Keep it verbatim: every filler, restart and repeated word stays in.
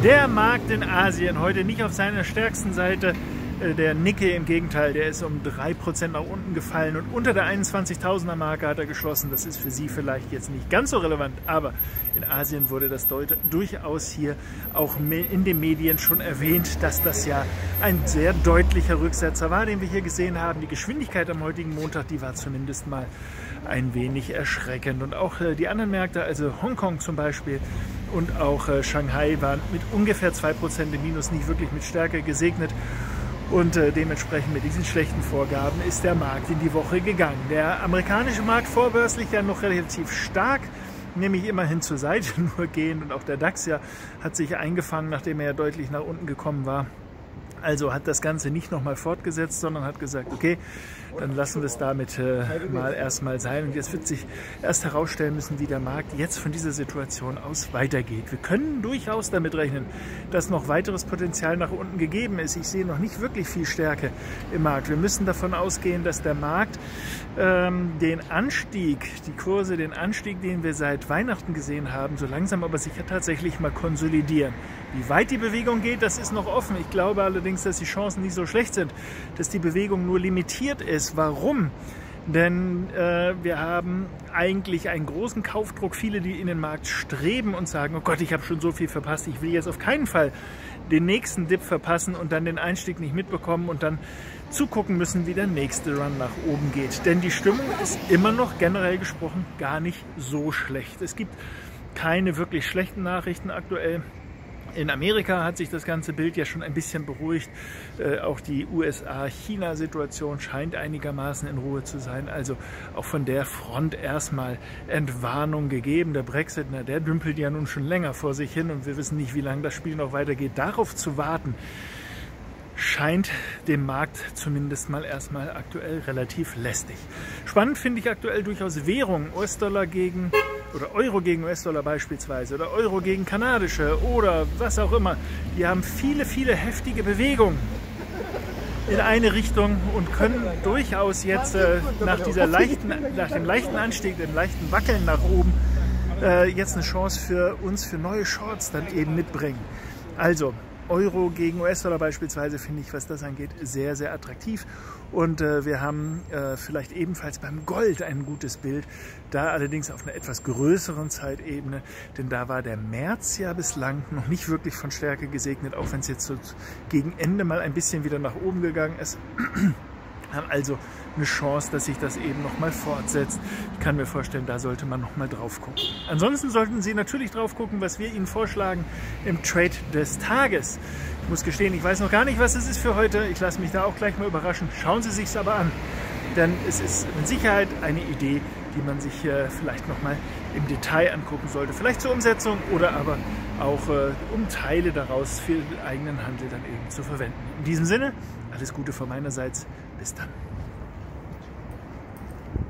Der Markt in Asien heute nicht auf seiner stärksten Seite. Der Nikkei im Gegenteil, der ist um drei Prozent nach unten gefallen und unter der einundzwanzigtausender Marke hat er geschlossen. Das ist für Sie vielleicht jetzt nicht ganz so relevant, aber in Asien wurde das durchaus hier auch in den Medien schon erwähnt, dass das ja ein sehr deutlicher Rücksetzer war, den wir hier gesehen haben. Die Geschwindigkeit am heutigen Montag, die war zumindest mal ein wenig erschreckend. Und auch die anderen Märkte, also Hongkong zum Beispiel und auch Shanghai, waren mit ungefähr zwei Prozent im Minus nicht wirklich mit Stärke gesegnet. Und äh, dementsprechend mit diesen schlechten Vorgaben ist der Markt in die Woche gegangen. Der amerikanische Markt vorbörslich ja noch relativ stark, nämlich immerhin zur Seite nur gehend. Und auch der DAX ja hat sich eingefangen, nachdem er ja deutlich nach unten gekommen war. Also hat das Ganze nicht nochmal fortgesetzt, sondern hat gesagt, okay, dann lassen wir es damit äh, mal erstmal sein. Und jetzt wird sich erst herausstellen müssen, wie der Markt jetzt von dieser Situation aus weitergeht. Wir können durchaus damit rechnen, dass noch weiteres Potenzial nach unten gegeben ist. Ich sehe noch nicht wirklich viel Stärke im Markt. Wir müssen davon ausgehen, dass der Markt ähm, den Anstieg, die Kurse, den Anstieg, den wir seit Weihnachten gesehen haben, so langsam aber sicher tatsächlich mal konsolidieren. Wie weit die Bewegung geht, das ist noch offen. Ich glaube allerdings, dass die Chancen nicht so schlecht sind, dass die Bewegung nur limitiert ist. Warum? Denn äh, wir haben eigentlich einen großen Kaufdruck. Viele, die in den Markt streben und sagen, oh Gott, ich habe schon so viel verpasst. Ich will jetzt auf keinen Fall den nächsten Dip verpassen und dann den Einstieg nicht mitbekommen und dann zugucken müssen, wie der nächste Run nach oben geht. Denn die Stimmung ist immer noch generell gesprochen gar nicht so schlecht. Es gibt keine wirklich schlechten Nachrichten aktuell. In Amerika hat sich das ganze Bild ja schon ein bisschen beruhigt. Äh, auch die U S A-China-Situation scheint einigermaßen in Ruhe zu sein. Also auch von der Front erstmal Entwarnung gegeben. Der Brexit, na, der dümpelt ja nun schon länger vor sich hin und wir wissen nicht, wie lange das Spiel noch weitergeht. Darauf zu warten, scheint dem Markt zumindest mal erstmal aktuell relativ lästig. Spannend finde ich aktuell durchaus Währungen, U S-Dollar gegen oder Euro gegen U S-Dollar beispielsweise oder Euro gegen kanadische oder was auch immer. Die haben viele, viele heftige Bewegungen in eine Richtung und können durchaus jetzt äh, nach, dieser leichten, nach dem leichten Anstieg, dem leichten Wackeln nach oben, äh, jetzt eine Chance für uns, für neue Shorts dann eben mitbringen. Also Euro gegen U S-Dollar beispielsweise finde ich, was das angeht, sehr, sehr attraktiv. Und äh, wir haben äh, vielleicht ebenfalls beim Gold ein gutes Bild, da allerdings auf einer etwas größeren Zeitebene, denn da war der März ja bislang noch nicht wirklich von Stärke gesegnet, auch wenn es jetzt so gegen Ende mal ein bisschen wieder nach oben gegangen ist. Haben also eine Chance, dass sich das eben nochmal fortsetzt. Ich kann mir vorstellen, da sollte man nochmal drauf gucken. Ansonsten sollten Sie natürlich drauf gucken, was wir Ihnen vorschlagen im Trade des Tages. Ich muss gestehen, ich weiß noch gar nicht, was es ist für heute. Ich lasse mich da auch gleich mal überraschen. Schauen Sie sich es aber an, denn es ist mit Sicherheit eine Idee, die man sich äh, vielleicht nochmal im Detail angucken sollte. Vielleicht zur Umsetzung oder aber auch äh, um Teile daraus für den eigenen Handel dann eben zu verwenden. In diesem Sinne, alles Gute von meinerseits. Bis dann.